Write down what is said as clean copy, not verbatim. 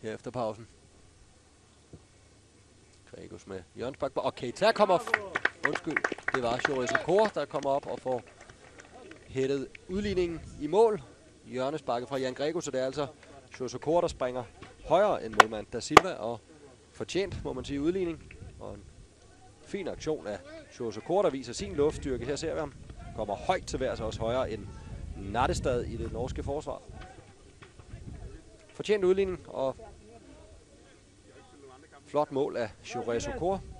her efter pausen. Gregos med hjørnespark. Og Keita kommer undskyld, det var Joris Okor, der kommer op og får hættet udligningen i mål. Hjørnesparket fra Jan Grego, så det er altså Joris Okor, der springer højere end målmand Da Silva, og fortjent, må man sige, udligning. Og en fin aktion af Joris Okor, der viser sin luftstyrke. Her ser vi ham. Kommer højt til værs, også højere end Nattestad i det norske forsvar. Fortjent udligning og flot mål af Joris Okor.